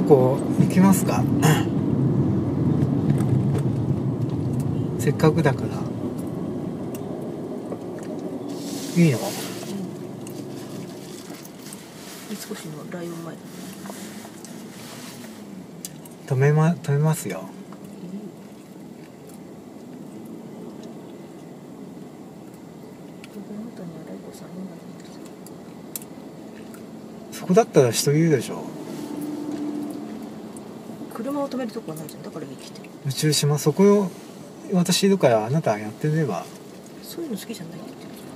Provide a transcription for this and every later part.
とこ行きますかせっかくだから。いいの？ 少しのライオン前だね。 止めますよ。そこだったら人いるでしょ。 車を止めるとこはないじゃん。だから来てる。 宇宙島、そこよ。私いるからあなたやってれば。 そういうの好きじゃないって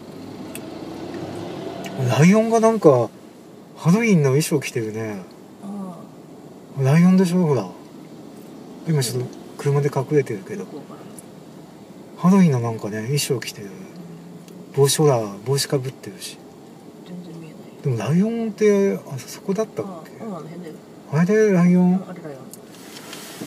言ってる。ライオンがなんかハロウィンの衣装着てるね。 ああ、ライオンでしょ、ほら。今ちょっと車で隠れてるけど、ハロウィンのなんかね衣装着てる。帽子かぶってるし。 全然見えない。 でもライオンってあそこだったっけ？ あれであれでライオン。 あれ